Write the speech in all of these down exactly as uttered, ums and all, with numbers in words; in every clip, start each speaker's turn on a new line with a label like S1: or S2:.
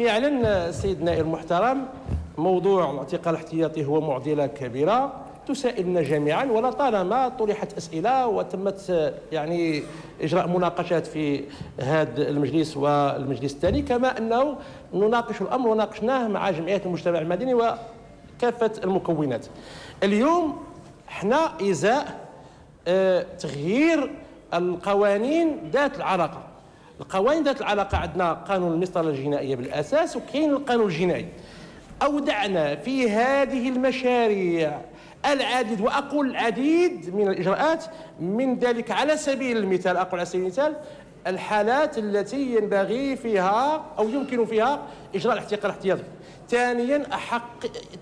S1: فعلا سيد النائب المحترم، موضوع الاعتقال الاحتياطي هو معضله كبيره تسائلنا جميعا، ولطالما طرحت اسئله وتمت يعني اجراء مناقشات في هذا المجلس والمجلس الثاني، كما انه نناقش الامر وناقشناه مع جمعيات المجتمع المدني وكافه المكونات. اليوم احنا ازاء اه تغيير القوانين ذات العلاقه. القوانين ذات العلاقه عندنا قانون المسطره الجنائيه بالاساس، وكاين القانون الجنائي. اودعنا في هذه المشاريع العديد، واقول العديد من الاجراءات، من ذلك على سبيل المثال اقول على سبيل المثال الحالات التي ينبغي فيها او يمكن فيها اجراء الاعتقال الاحتياطي. ثانيا أحق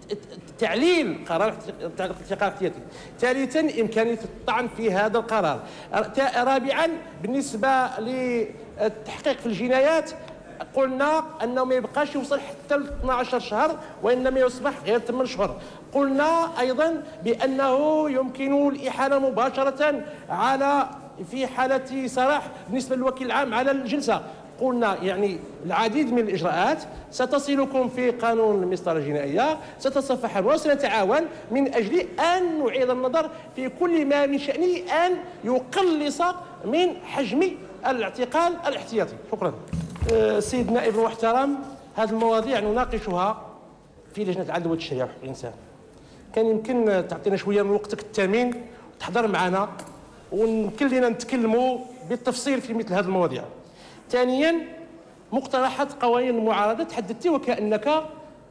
S1: تعليل قرار الاعتقال الاحتياطي. ثالثا إمكانية الطعن في هذا القرار. رابعا بالنسبة للتحقيق في الجنايات قلنا أنه ما يبقاش يوصل حتى ل اثنا عشر شهر، وإنما يصبح غير ثمانية شهور. قلنا أيضا بأنه يمكن الإحالة مباشرة على في حالة سراح بالنسبة للوكيل العام على الجلسة. قلنا يعني العديد من الإجراءات ستصلكم في قانون المسطرة الجنائية، ستصفحها وسنتعاون من أجل أن نعيد النظر في كل ما من شأنه أن يقلص من حجم الاعتقال الاحتياطي. شكرا. سيد النائب المحترم، هذه المواضيع نناقشها في لجنة العدل والتشريع وحقوق الإنسان. كان يمكن تعطينا شوية من وقتك الثمين وتحضر معنا ويمكن لنا نتكلموا بالتفصيل في مثل هذه المواضيع. ثانيا مقترحات قوانين المعارضه، تحدثتي وكانك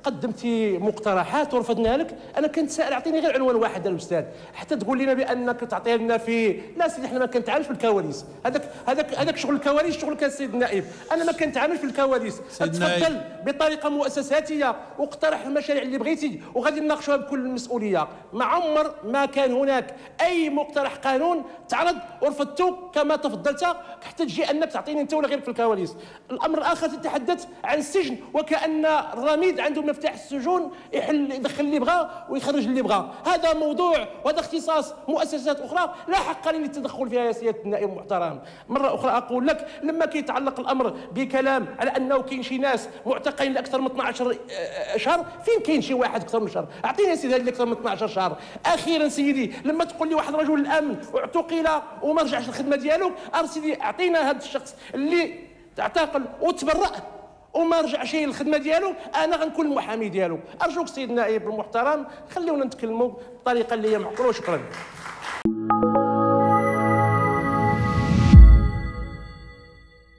S1: قدمتي مقترحات ورفضناها لك. انا كنت سائل اعطيني غير عنوان واحد الاستاذ حتى تقول لنا بانك تعطي لنا في لا سيدي احنا ما كنتعاملش في الكواليس. هذاك هذاك هذاك شغل الكواليس شغلك السيد النائب. انا ما كنتعاملش في الكواليس. تفضل بطريقه مؤسساتيه واقترح المشاريع اللي بغيتي وغادي نناقشوها بكل المسؤوليه. ما عمر ما كان هناك اي مقترح قانون تعرض ورفضته كما تفضلت حتى تجي انك تعطيني انت ولا غيرك في الكواليس. الامر الاخر تتحدث عن السجن وكان الرميد عنده مفتاح السجون يحل يدخل اللي بغى ويخرج اللي بغى. هذا موضوع وهذا اختصاص مؤسسات اخرى لا حق للتدخل فيها يا سياده النائب المحترم. مره اخرى اقول لك لما كيتعلق الامر بكلام على انه كاين شي ناس معتقلين لاكثر من اثنا عشر شهر، فين كاين شي واحد اكثر من شهر؟ اعطيني يا سيدي هذه اكثر من اثنا عشر شهر. اخيرا سيدي لما تقول لي واحد رجل الامن اعتقل وما رجعش الخدمه ديالو، ارسلي اعطينا هذا الشخص اللي اعتقل وتبرأ وما رجعش للخدمه ديالو، انا غنكون المحامي ديالو. ارجوك سيد النائب المحترم خليونا نتكلموا بطريقه اللي هي معقوله. وشكرا.